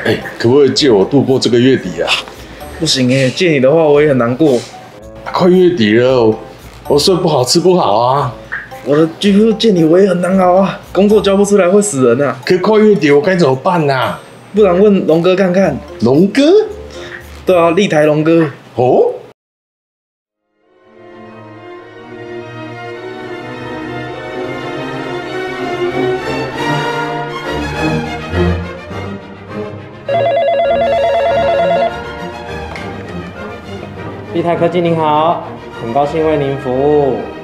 可不可以借我度过这个月底啊？ 不行哎，借你的话我也很难过。 快月底了，我睡不好吃不好啊。 我的 GPU 借你我也很难熬啊，工作交不出来会死人啊。 可快月底我该怎么办啊？ 不然问龙哥看看。 龙哥？ 对啊，立台龙哥。 哦。 立泰科技您好，很高兴为您服务。